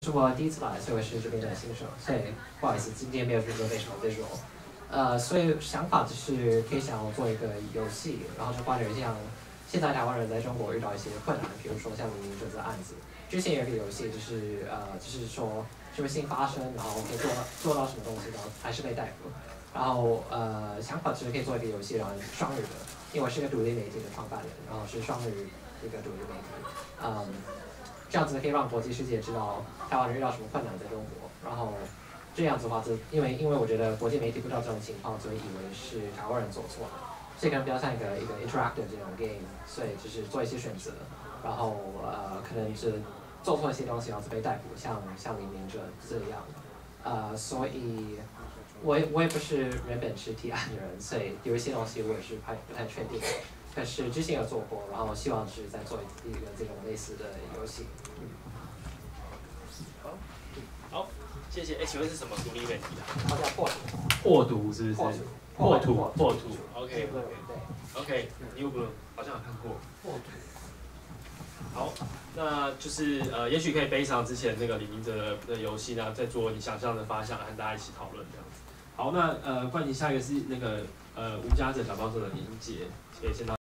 是我第一次来，所以我是这边的新手，所以不好意思，今天没有准备什么 visual。所以想法就是可以想要做一个游戏，然后就关于像现在台湾人在中国遇到一些困难，比如说像黎明这次案子，之前有一个游戏就是说什么事情发生，然后可以做到什么东西，然后还是被逮捕。然后想法就是可以做一个游戏，然后双语的，因为我是一个独立媒体的创办人，然后是双语一个独立媒体，这样子可以让国际世界知道台湾人遇到什么困难在中国，然后这样子的话，因为我觉得国际媒体不知道这种情况，所以以为是台湾人做错了，所以可能比较像一个 interactive 这种 game， 所以就是做一些选择，然后可能是做错一些东西，然后被逮捕，像黎明这样，所以我也不是原本是提案的人，所以有一些东西我也是不太确定。但是之前有做过，然后希望是再做一个这种类似的游戏。 好，谢谢。请问是什么独立媒体啊？ 它叫破读是不是？破土。OK。OK。New Blue 好像有看过。破土。好，那就是也许可以背上之前那个李明哲的游戏呢，再做你想象的发想，和大家一起讨论这样子。好，那冠宁下一个是那个无家者小帮手的连结，可以先到。